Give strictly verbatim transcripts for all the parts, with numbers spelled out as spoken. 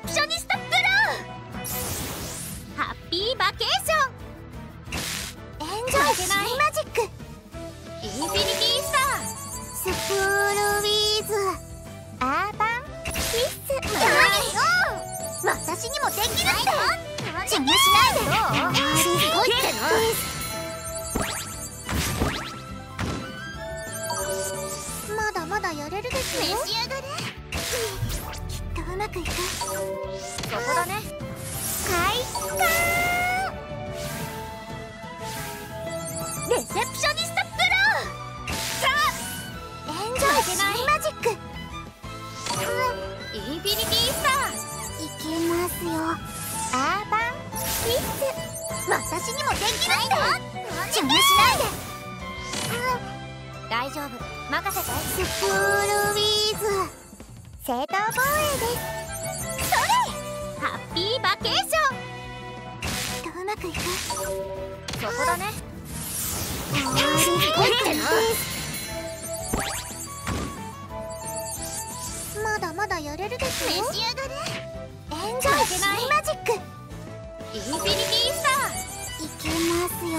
プショニスタプロハッピーバケーションエンジョイシーマジックインフィニティスタースクールウィーズアーバンキッス私にもできるって邪魔しないでよすごいってなまだまだやれるですよ召し上がれきっとうまくいくそこだね開花レセプショニスタプロさあエンジョイシーマジックインフィニティスターいけますよアーバンキッス私にもできるって邪魔しないで大丈夫任せてスクールウィーズ正当防衛ですそれハッピーバケーションきっとうまくいくそこだねすごいってなまだまだやれるですよ召し上がれエンジョイシーマジックインフィニティスターいけますよ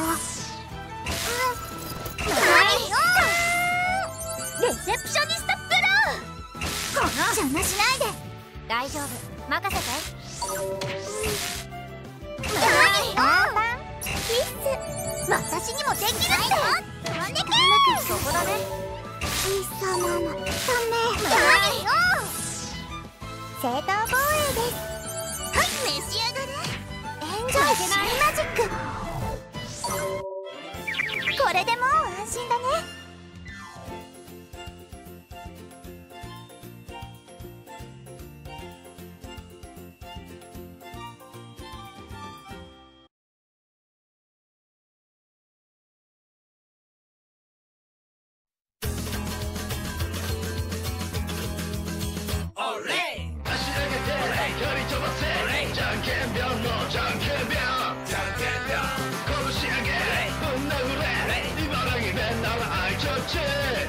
レセプショニスタプロ邪魔しないで大丈夫任せてアーバンキッス私にもできるってそこだね貴様のため正当防衛ですはい召し上がれエンジョイシーマジックこれでもう安心だねじゃんけんぴょんのじゃんけんぴょんじゃんけんぴょん拳上げぶん殴れ茨城弁なら愛ちょっち